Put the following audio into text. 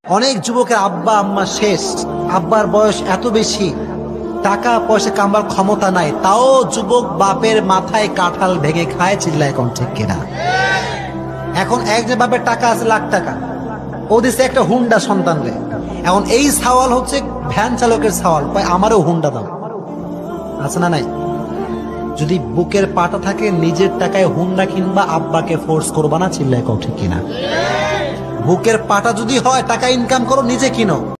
অনেক যুবকের আব্বা আম্মা শেষ, আব্বার বয়স এত বেশি, টাকা পয়সা কামাবার ক্ষমতা নাই, তাও যুবক বাপের মাথায় কাঁঠাল ভেঙে খায়, চিল্লায় কোন ঠিক কিনা? এখন একজন বাপের টাকা আছে লাখ টাকা, ও দিচ্ছে একটা হুন্ডা সন্তানরে। এখন এই সওয়াল হচ্ছে ভ্যান চালকের সওয়াল, আমারও হুন্ডা দাও, আছে না নাই? যদি বুকের পাটা থাকে নিজের টাকায় হুন্ডা কিনবা, আব্বাকে ফোর্স করবা না, চিল্লায় কোন ঠিক কিনা? বুকের পাটা যদি হয় টাকা ইনকাম করো, নিজে কিনো।